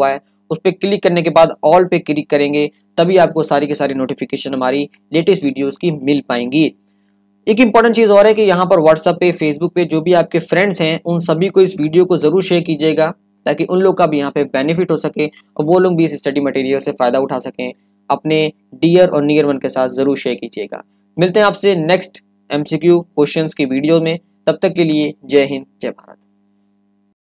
उस पर क्लिक करने के बाद ऑल पे क्लिक करेंगे, तभी आपको सारी की सारी नोटिफिकेशन हमारी लेटेस्ट वीडियोस की मिल पाएंगी। एक इंपॉर्टेंट चीज और है कि यहाँ पर व्हाट्सएप पे, फेसबुक पे जो भी आपके फ्रेंड्स हैं उन सभी को इस वीडियो को जरूर शेयर कीजिएगा, ताकि उन लोग का भी यहाँ पे बेनिफिट हो सके और वो लोग भी इस स्टडी मटेरियल से फायदा उठा सकें। अपने डियर और नियर वन के साथ जरूर शेयर कीजिएगा। मिलते हैं आपसे नेक्स्ट एमसीक्यू क्वेश्चंस की वीडियो में, तब तक के लिए जय हिंद, जय भारत।